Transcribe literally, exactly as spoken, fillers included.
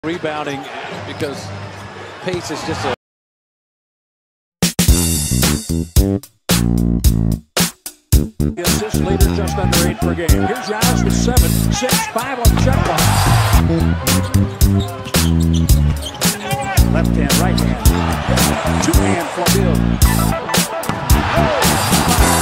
Rebounding because pace is just a assist leader, just under eight per game. Here's Giannis with seven, six, five on the shot clock. Left hand, right hand, two hand for Bill. Oh,